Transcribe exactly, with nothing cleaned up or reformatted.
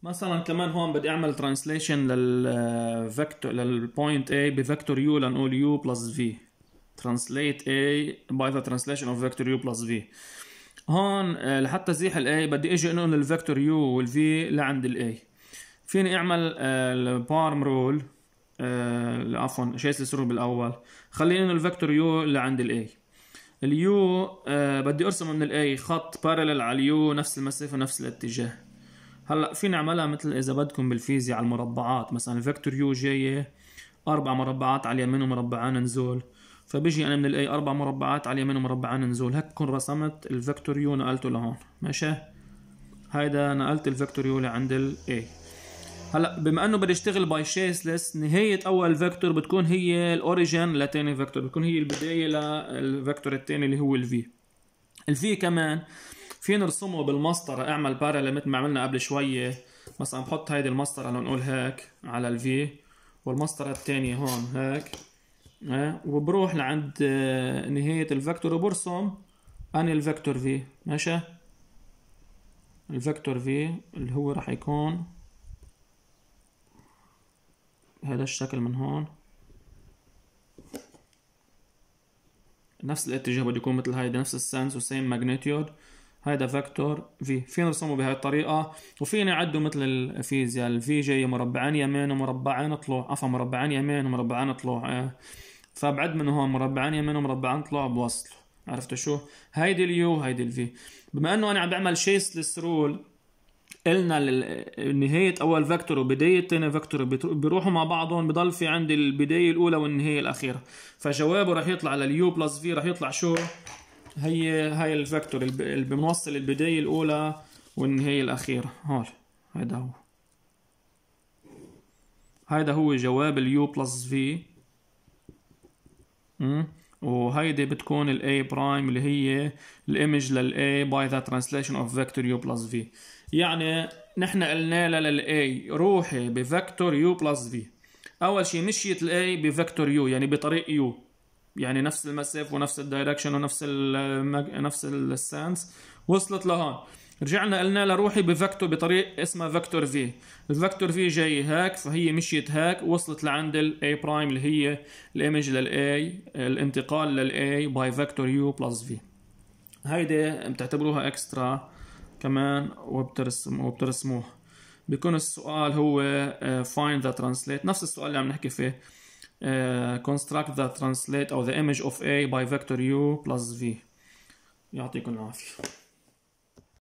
مثلا كمان هون بدي اعمل ترانسليشن للفيكتور للبوينت A بفيكتور U لنقول U plus V. translate A by the translation of vector U plus V. هون لحتى ازيح ال A بدي اجي انقل الفيكتور U وال V لعند ال A. فيني اعمل البارم رول، عفوا شيسلس رول بالاول، خليني انقل الفيكتور U لعند ال A. اليو آه بدي ارسم من الاي خط بارلل على اليو نفس المسافه نفس الاتجاه. هلا فينا نعملها مثل اذا بدكم بالفيزياء على المربعات، مثلا الفيكتور يو جايه اربع مربعات على اليمين ومربعان نزول، فبيجي انا من الاي اربع مربعات على اليمين ومربعان نزول، هيك بكون رسمت الفيكتور يو نقلته لهون. ماشي، هيدا نقلت الفيكتور يو لعند الاي. هلا بما انه بدي اشتغل باي شيسلس، نهايه اول فيكتور بتكون هي الاوريجن لثاني فيكتور، بتكون هي البدايه للفيكتور الثاني اللي هو الفي. الفي كمان في نرسمه بالمسطره، اعمل بارالل مثل ما عملنا قبل شويه. مثلا بحط هيدي المسطره لنقول هيك على الفي، والمسطره الثانيه هون هيك، اه وبروح لعند نهايه الفيكتور وبرسم اني الفيكتور في. ماشي، الفيكتور في اللي هو راح يكون هذا الشكل من هون، نفس الاتجاه بده يكون مثل هيدا، نفس السنس وسيم ماجنتيود. هيدا فيكتور في، فينا نرسمه بهاي الطريقة، وفينا نعده مثل الفيزياء. الفي جاي مربعين يمين ومربعين طلوع، عفوا مربعين يمين ومربعين طلوع، اه فبعد من هون مربعين يمين ومربعين طلوع بوصله. عرفتوا شو؟ هيدي اليو هيدي الفي. بما انه انا عم بعمل شيسلس رول، قلنا نهاية أول فيكتور وبداية تاني فيكتور بيروحوا مع بعضهم، بضل في عندي البداية الأولى والنهاية الأخيرة، فجوابه راح يطلع لليو بلس في راح يطلع شو؟ هي هاي الفيكتور اللي بنوصل البداية الأولى والنهاية الأخيرة. هون هيدا هو، هيدا هو جواب اليو بلس في. وهيدي بتكون ال A برايم اللي هي الايمج لل A by the translation of vector U plus V. يعني نحن قلنا لها لل A روحي بفيكتور U plus V. أول شيء مشيت ال A بفيكتور U يعني بطريق U، يعني نفس المسافة ونفس الدايركشن ونفس ال نفس السنس، وصلت لهون. رجعنا قلنا لها روحي بفيكتور بطريق اسمها فيكتور في. الفيكتور في جاي هيك، فهي مشيت هيك وصلت لعند ال A برايم اللي هي الايمج لل A، الانتقال لل A باي فيكتور U بلس V. هيدي بتعتبروها اكسترا كمان وبترسم وبترسموها. بيكون السؤال هو uh, find the translate، نفس السؤال اللي عم نحكي فيه، uh, construct the translate أو the image of A by vector U plus V. يعطيكم العافية.